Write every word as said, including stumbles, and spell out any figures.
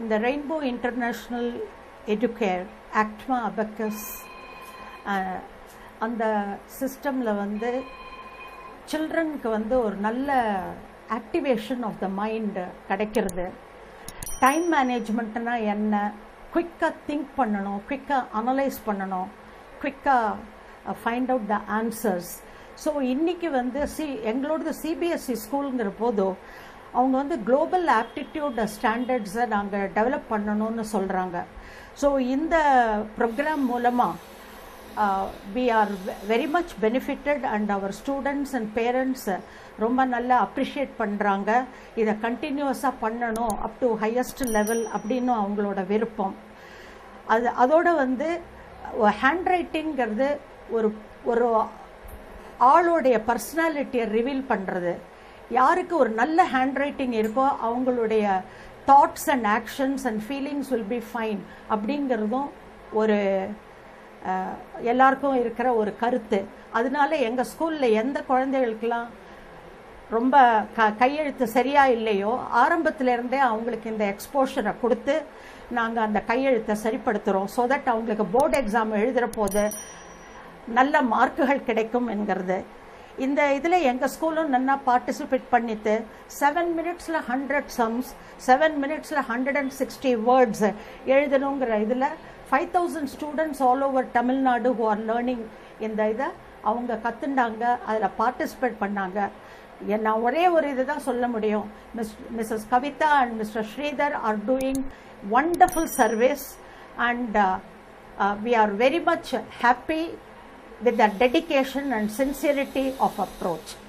இந்த rainbow international educare ஆக்ட்மா abacus அந்த சிஸ்டமில் வந்து சில்ட்ரனுக்கு வந்து ஒரு நல்ல ஆக்டிவேஷன் ஆஃப் த மைண்ட் கிடைக்கிறது. டைம் மேனேஜ்மெண்ட்னா என்ன, குயிக்காக திங்க் பண்ணணும், குயிக்காக அனலைஸ் பண்ணணும், குயிக்காக find out the answers. So இன்றைக்கி வந்து சி எங்களோடது சிபிஎஸ்சி ஸ்கூலுங்கிற போதும் அவங்க வந்து குளோபல் ஆப்டிடியூட் ஸ்டாண்டர்ட்ஸை நாங்கள் டெவலப் பண்ணணும்னு சொல்கிறாங்க. ஸோ இந்த ப்ரோக்ராம் மூலமாக we are very much benefited and our students and parents ரொம்ப நல்லா அப்ரிஷியேட் பண்ணுறாங்க. இதை கண்டினியூஸாக பண்ணணும் அப் டு ஹையஸ்ட் லெவல் அப்படின்னு அவங்களோட விருப்பம். அது அதோடு வந்து ஹேண்ட் ரைட்டிங்கிறது ஒரு ஒரு ஆளுடைய பர்சனாலிட்டியை ரிவீல் பண்ணுறது. யாருக்கு ஒரு நல்ல ஹேண்ட் ரைட்டிங் இருக்கோ அவங்களுடைய thoughts and actions and feelings will be fine அப்படிங்கிறதும் ஒரு எல்லாருக்கும் இருக்கிற ஒரு கருத்து. அதனால எங்கள் ஸ்கூலில் எந்த குழந்தைகளுக்கெல்லாம் ரொம்ப க கையெழுத்து சரியாக இல்லையோ ஆரம்பத்திலேருந்தே அவங்களுக்கு இந்த எக்ஸ்போஷரை கொடுத்து நாங்கள் அந்த கையெழுத்தை சரிப்படுத்துகிறோம். ஸோ தட் அவங்களுக்கு போர்டு எக்ஸாம் எழுதுகிற போது நல்ல மார்க்குகள் கிடைக்கும் என்கிறது. இந்த இதில் எங்கள் ஸ்கூலும் நல்லா பார்ட்டிசிபேட் பண்ணிட்டு செவன் மினிட்ஸில் ஹண்ட்ரட் சம்ஸ், செவன் மினிட்ஸில் ஹண்ட்ரட் அண்ட் சிக்ஸ்டி வேர்ட்ஸ் எழுதணுங்கிற இதில் five thousand students all over Tamil Nadu who are learning இந்த இதை அவங்க கற்றுண்டாங்க, அதில் பார்ட்டிசிபேட் பண்ணாங்க. நான் ஒரே ஒரு இது தான் சொல்ல முடியும், miss mrs Kavitha and mister Sridhar are doing wonderful service and uh, uh, we are very much happy with the dedication and sincerity of approach.